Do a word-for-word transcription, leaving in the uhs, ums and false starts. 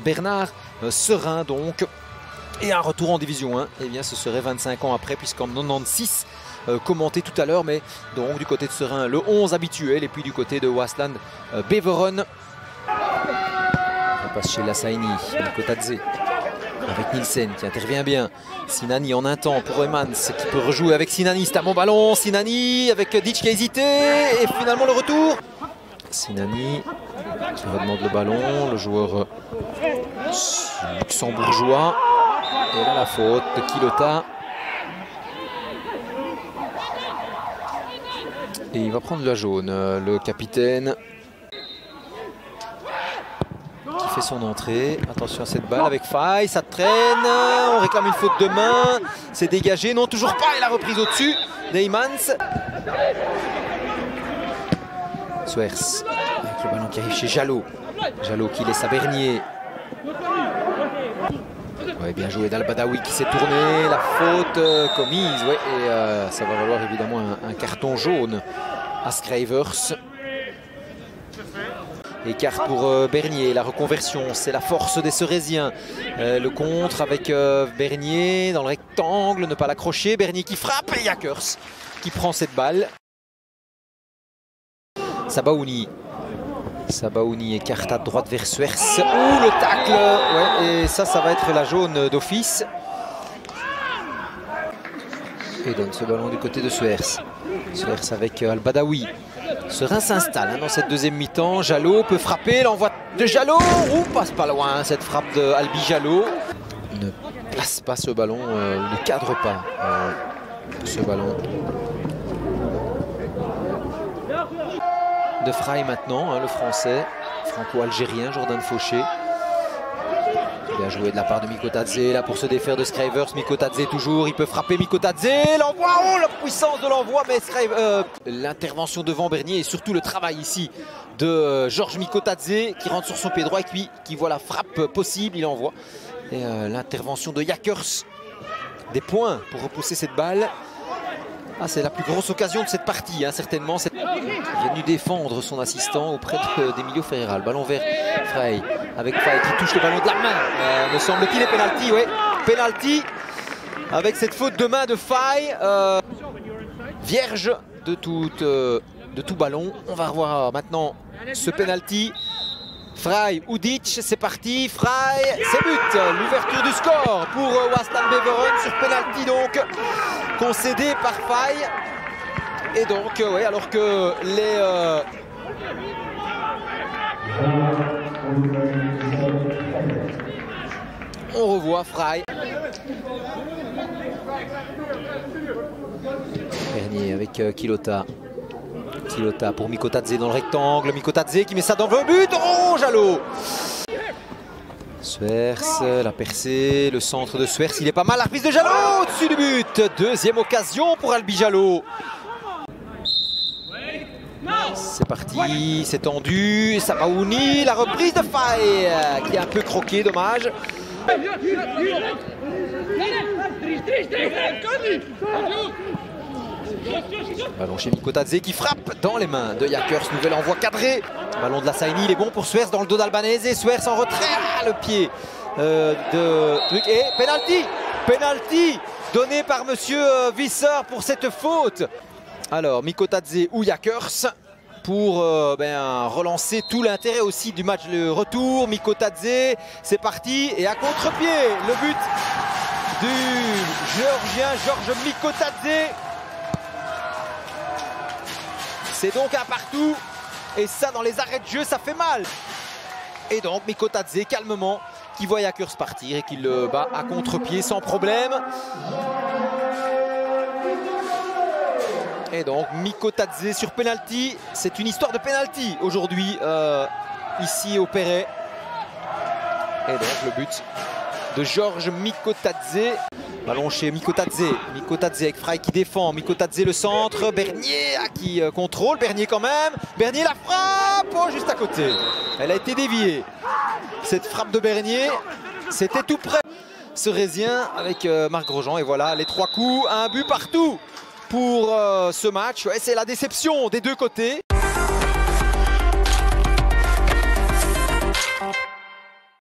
Bernard euh, Serin donc. Et un retour en division un, eh bien ce serait vingt-cinq ans après, puisqu'en quatre-vingt-seize, euh, commenté tout à l'heure, mais donc du côté de Serin, le onze habituel, et puis du côté de Waasland, euh, Beveren. On passe chez Lassaini, Mikotadze, avec Nielsen qui intervient bien. Sinani en un temps pour Emans qui peut rejouer avec Sinani. C'est un bon ballon. Sinani avec Ditch qui a hésité. Et finalement le retour. Sinani qui redemande le ballon. Le joueur luxembourgeois. Et là la faute de Quilota. Et il va prendre la jaune, le capitaine. Qui fait son entrée. Attention à cette balle avec Faye, ça traîne. On réclame une faute de main. C'est dégagé. Non, toujours pas. Et la reprise au-dessus d'Eymans. Swers avec le ballon qui arrive chez Jalot. Jalot qui laisse à Bernier. Ouais, bien joué d'Al-Badawi qui s'est tourné. La faute euh, commise. Ouais, et euh, ça va valoir évidemment un, un carton jaune à Schrijvers. Écart pour euh, Bernier, la reconversion, c'est la force des Cerésiens. Euh, le contre avec euh, Bernier dans le rectangle, ne pas l'accrocher. Bernier qui frappe et Yakers qui prend cette balle. Sabaouni. Sabaouni écarte à droite vers Swers. Ouh, le tacle, ouais, et ça, ça va être la jaune d'office. Et donne ce ballon du côté de Swers. Swers avec euh, Al-Badawi. Serin s'installe hein, dans cette deuxième mi-temps. Jalot peut frapper, l'envoi de Jalot. Ouh, passe pas loin cette frappe de Albi Jalot. Ne place pas ce ballon, euh, ne cadre pas euh, ce ballon. De Frey maintenant, hein, le français, franco-algérien, Jordan Fauché. Bien joué de la part de Mikotadze là pour se défaire de Schrijvers. Mikotadze toujours, il peut frapper Mikotadze. L'envoi, oh la puissance de l'envoi, mais euh, l'intervention devant Bernier et surtout le travail ici de euh, Georges Mikotadze qui rentre sur son pied droit et puis qui voit la frappe possible, il envoie. Et euh, l'intervention de Yakers, des points pour repousser cette balle. Ah, c'est la plus grosse occasion de cette partie, hein, certainement. Il est venu défendre son assistant auprès d'Emilio Ferreira. Le ballon vers Frey, avec Frey qui touche le ballon de la main. Euh, me semble-t-il, et penalty, oui. Penalty, avec cette faute de main de Frey. Euh, vierge de tout, euh, de tout ballon. On va revoir maintenant ce penalty. Frey ou Ditch, c'est parti. Frey, c'est but. L'ouverture du score pour euh, Waasland Beveren sur penalty donc concédé par Frey. Et donc, euh, ouais, alors que les euh... on revoit Frey. Bernier avec euh, Quilota. Quilota pour Mikotadze dans le rectangle. Mikotadze qui met ça dans le but. Oh, Jalot. Swers, la percée, le centre de Swers, il est pas mal. La reprise de Jalot au-dessus du but. Deuxième occasion pour Albi Jalot. C'est parti, c'est tendu. Sabaouni, la reprise de Faye qui est un peu croqué, dommage. Ballon chez Mikotadze qui frappe dans les mains de Yakers. Nouvel envoi cadré. Ballon de Lassaini, il est bon pour Swers dans le dos d'Albanese. Et Swers en retrait. Ah, le pied euh, de truc. Et penalty. Penalty donné par monsieur Visser pour cette faute. Alors Mikotadze ou Yakers pour euh, ben, relancer tout l'intérêt aussi du match. Le retour. Mikotadze, c'est parti. Et à contre-pied, le but du Géorgien Georges Mikotadze. C'est donc un partout, et ça dans les arrêts de jeu, ça fait mal. Et donc Mikotadze calmement qui voit Yakers partir et qui le bat à contre-pied sans problème. Et donc Mikotadze sur penalty, c'est une histoire de penalty aujourd'hui euh, ici au Perret. Et donc le but de Georges Mikotadze. Ballon chez Mikotadze. Mikotadze avec Frey qui défend. Mikotadze le centre. Bernier ah, qui euh, contrôle. Bernier quand même. Bernier la frappe. Oh, juste à côté. Elle a été déviée. Cette frappe de Bernier, c'était tout près. Cerésien avec euh, Marc Grosjean. Et voilà les trois coups. Un but partout pour euh, ce match. Ouais, c'est la déception des deux côtés.